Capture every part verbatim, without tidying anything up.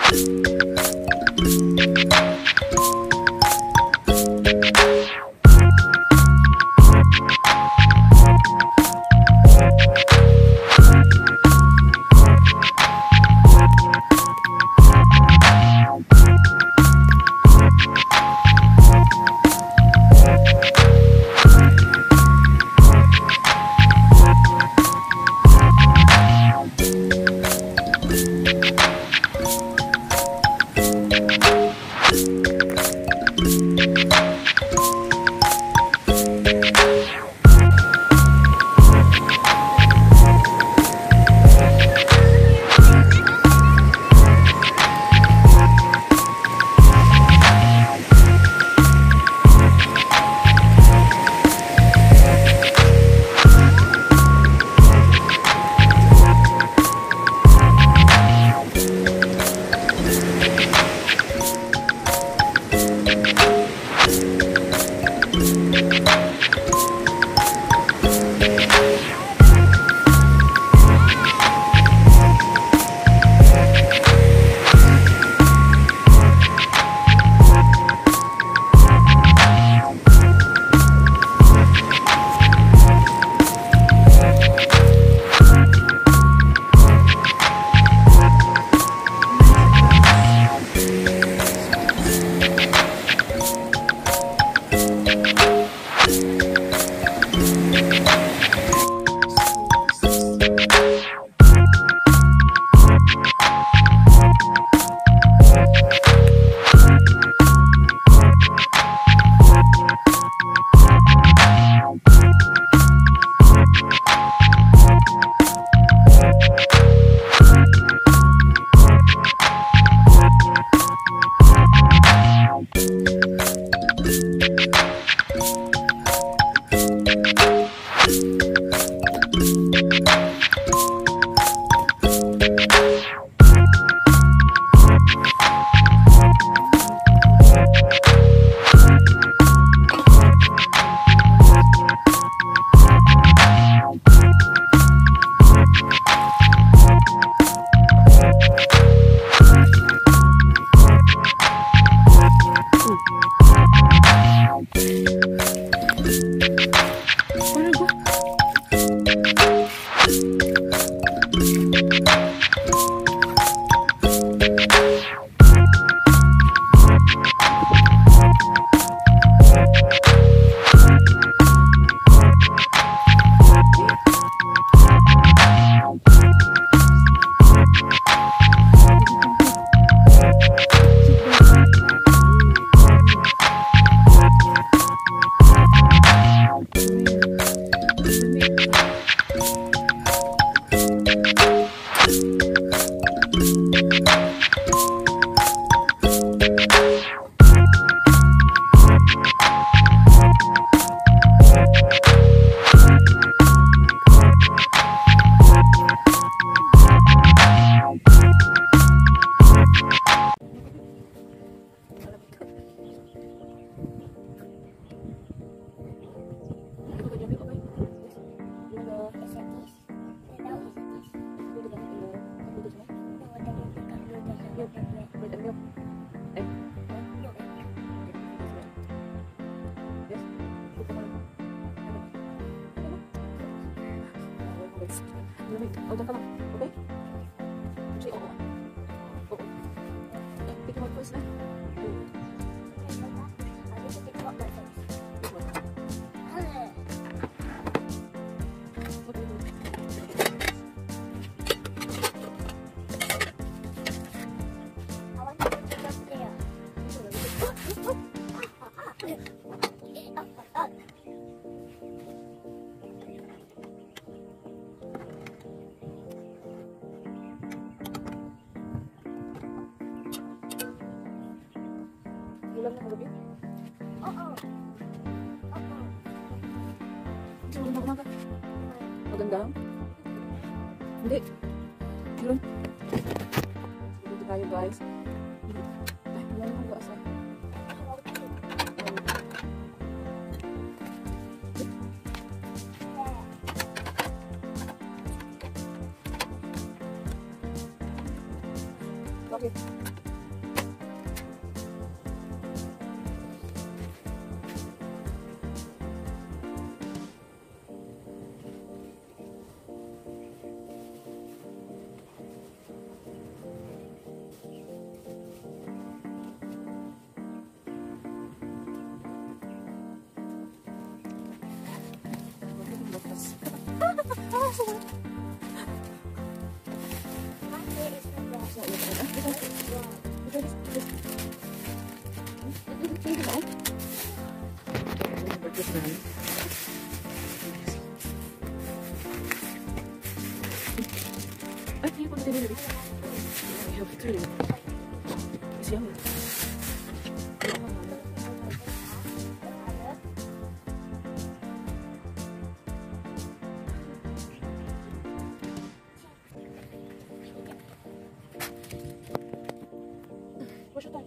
Oh, dyan ka lang. Okay? Say oo. Oo. Pick him up first na. Ulam na kagabi? Oo. Oo. Ulam na kumaga? Maganda? Hindi. Yun. Dito tayo guys. Ay, wala naman ba asa? Okay. Ay, hindi ko na tinili. I have three. Is yummy. What's your time?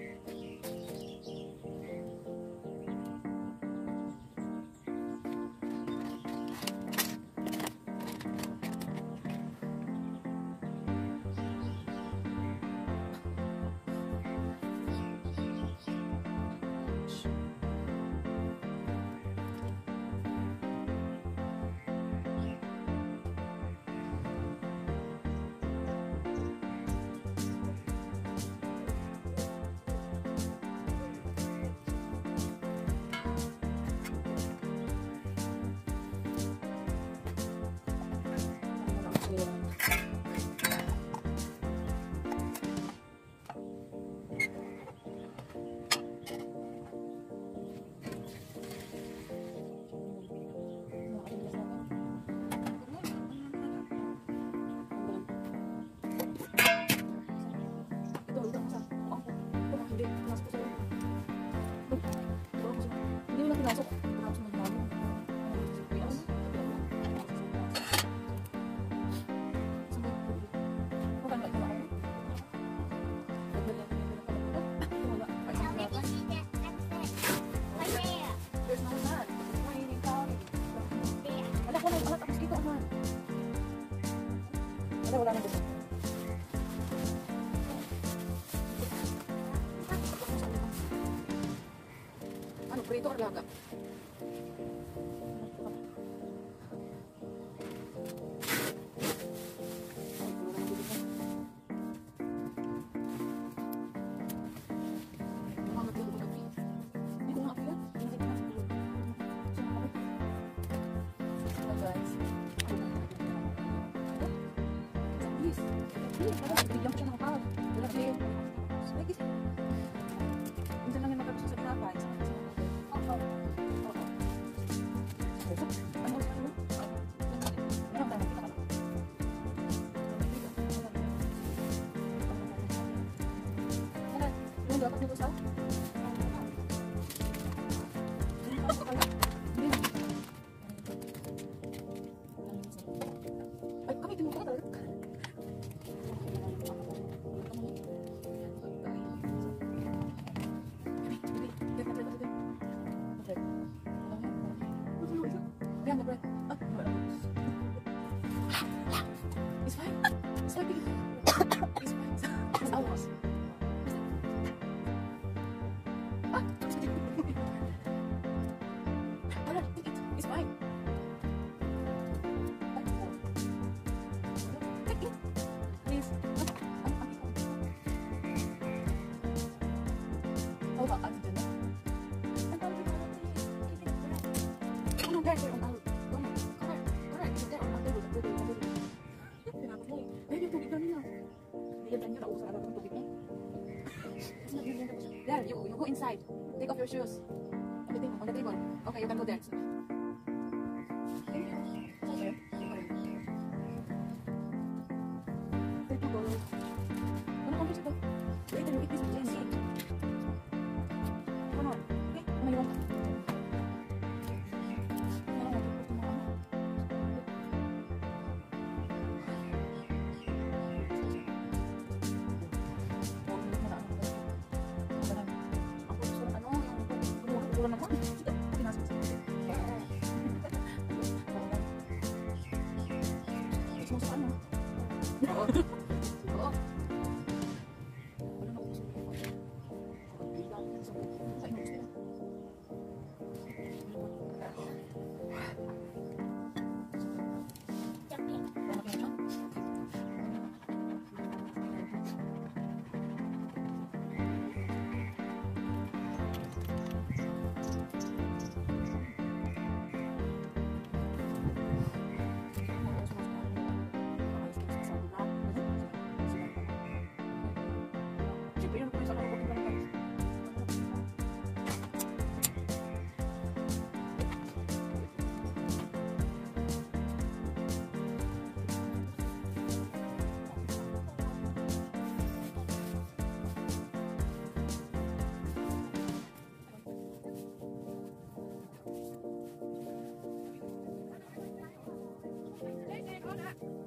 Wala na dito. Ano, prito or laga? Bigyan ko siya ng kapal. Wala kayo. Sige. Minsan lang yung magkabisa sa pinapay. Oo. Oo. Ano sa ano? Ano ba? Nakita ka lang. Ano? Yung dapat nito sa? Ay, kami din mo ka talaga. It's fine. It's fine. It's fine. It's ours. Ah, take it. It's fine. Take it. Please. Hold on. I'm doing it. Oh no, guys, you're on out. There, you, you go inside. Take off your shoes. On the table. On the table. Okay, you can go there. Okay. Okay. Take go. Come on, come on. Later, you eat this with Jenny. Come on. Okay. Come on, you want? Bulaklak.